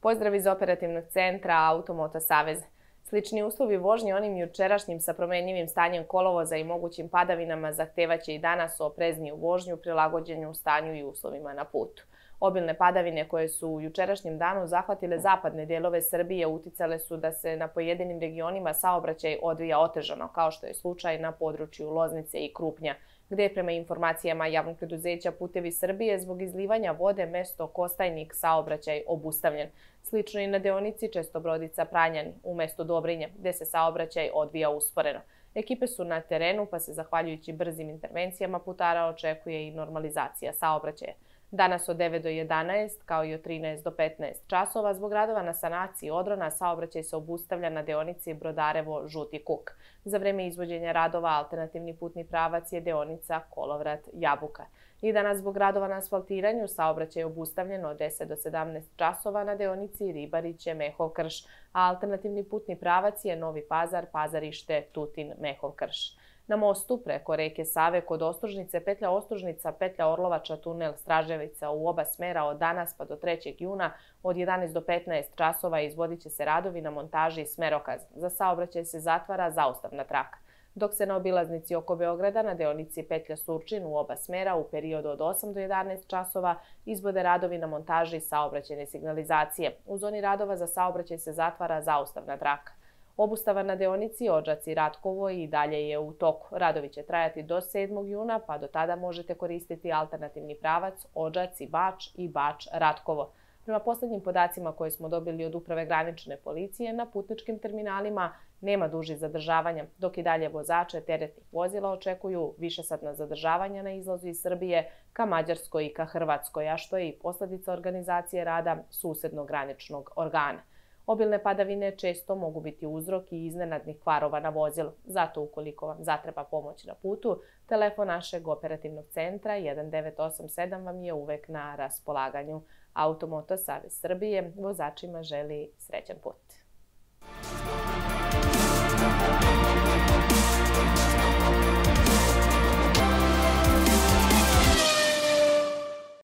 Pozdrav iz operativnog centra Automoto Saveza. Slični uslovi vožnje onim jučerašnjim sa promenljivim stanjem kolovoza i mogućim padavinama zahtevaće i danas oprezniju vožnju, prilagođenju stanju i uslovima na putu. Obilne padavine koje su u jučerašnjem danu zahvatile zapadne delove Srbije uticale su da se na pojedinim regionima saobraćaj odvija otežano, kao što je slučaj na području Loznice i Krupnja, gde je prema informacijama javnog preduzeća Putevi Srbije zbog izlivanja vode mesto Kostajnik saobraćaj obustavljen. Slično i na deonici Čestobrodica-Pranjani u mestu Dobrinje, gde se saobraćaj odvija usporeno. Ekipe su na terenu, pa se zahvaljujući brzim intervencijama putara očekuje i normalizacija saobraćaja. Danas od 9 do 11, kao i od 13 do 15 časova, zbog radova na sanaciji odrona, saobraćaj se obustavlja na deonici Brodarevo-Žuti Kuk. Za vreme izvođenja radova alternativni putni pravac je deonica Kolovrat-Jabuka. I danas zbog radova na asfaltiranju saobraćaj je obustavljen od 10 do 17 časova na deonici Ribariće-Mehov Krš, a alternativni putni pravac je Novi Pazar, Pazarište, Tutin, Mehov Krš. Na mostu preko reke Save kod Ostružnice, petlja Ostružnica, petlja Orlovača, tunel Straževica u oba smera od danas pa do 3. juna od 11 do 15 časova izvodit će se radovi na montaži smerokaz. Za saobraćaj se zatvara zaustavna traka. Dok se na obilaznici oko Beograda na deonici petlja Surčin u oba smera u periodu od 8 do 11 časova izvode radovi na montaži saobraćajne signalizacije. U zoni radova za saobraćaj se zatvara zaustavna traka. Obustava na deonici Odžaci-Ratkovo i dalje je u toku. Radovi će trajati do 7. juna, pa do tada možete koristiti alternativni pravac Odžaci-Bač i Bač-Ratkovo. Prema poslednjim podacima koje smo dobili od Uprave granične policije, na putničkim terminalima nema dužih zadržavanja, dok i dalje vozače teretnih vozila očekuju višesatna zadržavanja na izlazu iz Srbije ka Mađarskoj i ka Hrvatskoj, a što je i posledica organizacije rada susednog graničnog organa. Obilne padavine često mogu biti uzrok i iznenadnih kvarova na vozilu. Zato, ukoliko vam zatreba pomoć na putu, telefon našeg operativnog centra 1987 vam je uvek na raspolaganju. Automoto Savez Srbije vozačima želi srećan put.